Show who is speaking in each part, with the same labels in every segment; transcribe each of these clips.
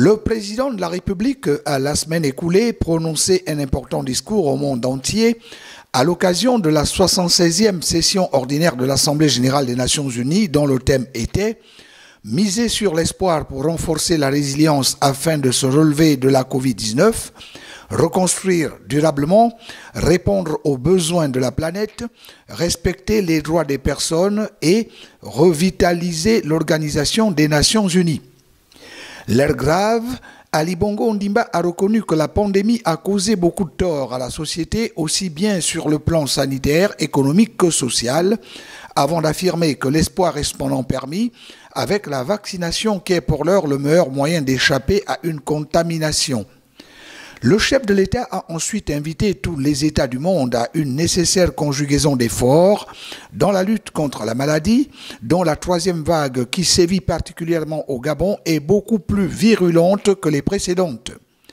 Speaker 1: Le président de la République a la semaine écoulée prononcé un important discours au monde entier à l'occasion de la 76e session ordinaire de l'Assemblée générale des Nations unies dont le thème était « Miser sur l'espoir pour renforcer la résilience afin de se relever de la Covid-19 », reconstruire durablement, répondre aux besoins de la planète, respecter les droits des personnes et revitaliser l'Organisation des Nations unies. L'air grave, Ali Bongo Ondimba a reconnu que la pandémie a causé beaucoup de tort à la société, aussi bien sur le plan sanitaire, économique que social, avant d'affirmer que l'espoir est cependant permis avec la vaccination qui est pour l'heure le meilleur moyen d'échapper à une contamination. Le chef de l'État a ensuite invité tous les États du monde à une nécessaire conjugaison d'efforts dans la lutte contre la maladie, dont la troisième vague qui sévit particulièrement au Gabon est beaucoup plus virulente que les précédentes.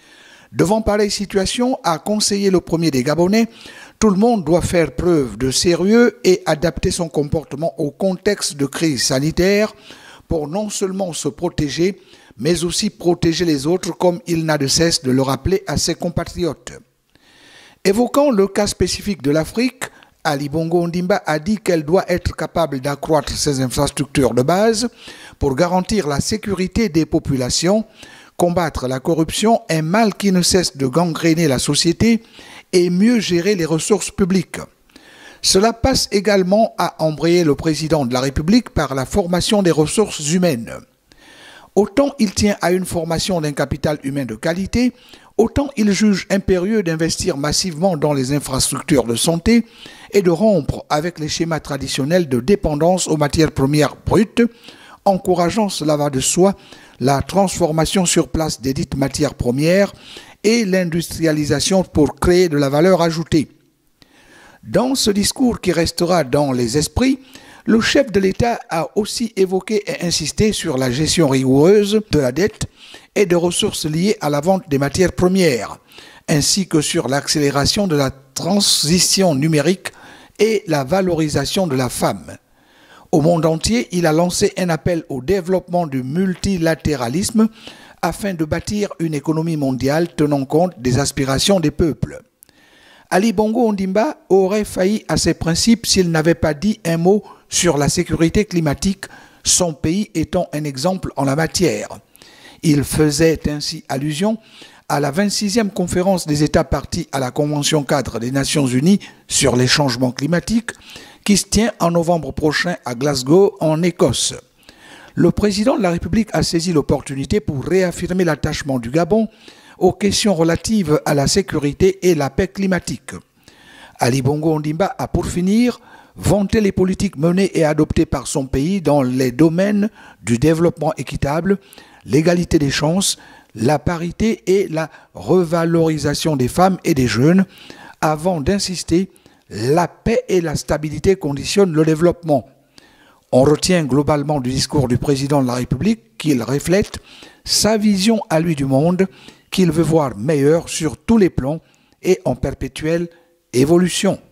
Speaker 1: Devant pareille situation, a conseillé le premier des Gabonais, tout le monde doit faire preuve de sérieux et adapter son comportement au contexte de crise sanitaire pour non seulement se protéger, mais aussi protéger les autres comme il n'a de cesse de le rappeler à ses compatriotes. Évoquant le cas spécifique de l'Afrique, Ali Bongo Ondimba a dit qu'elle doit être capable d'accroître ses infrastructures de base pour garantir la sécurité des populations, combattre la corruption, un mal qui ne cesse de gangréner la société, et mieux gérer les ressources publiques. Cela passe également, a embrayé le président de la République, par la formation des ressources humaines. Autant il tient à une formation d'un capital humain de qualité, autant il juge impérieux d'investir massivement dans les infrastructures de santé et de rompre avec les schémas traditionnels de dépendance aux matières premières brutes, encourageant, cela va de soi, la transformation sur place des dites matières premières et l'industrialisation pour créer de la valeur ajoutée. Dans ce discours qui restera dans les esprits, le chef de l'État a aussi évoqué et insisté sur la gestion rigoureuse de la dette et des ressources liées à la vente des matières premières, ainsi que sur l'accélération de la transition numérique et la valorisation de la femme. Au monde entier, il a lancé un appel au développement du multilatéralisme afin de bâtir une économie mondiale tenant compte des aspirations des peuples. Ali Bongo Ondimba aurait failli à ses principes s'il n'avait pas dit un mot sur la sécurité climatique, son pays étant un exemple en la matière. Il faisait ainsi allusion à la 26e conférence des États partis à la Convention cadre des Nations Unies sur les changements climatiques qui se tient en novembre prochain à Glasgow, en Écosse. Le président de la République a saisi l'opportunité pour réaffirmer l'attachement du Gabon aux questions relatives à la sécurité et la paix climatique. Ali Bongo Ondimba a pour finir vanté les politiques menées et adoptées par son pays dans les domaines du développement équitable, l'égalité des chances, la parité et la revalorisation des femmes et des jeunes, avant d'insister « la paix et la stabilité conditionnent le développement ». On retient globalement du discours du président de la République qu'il reflète sa vision à lui du monde, qu'il veut voir meilleur sur tous les plans et en perpétuelle évolution.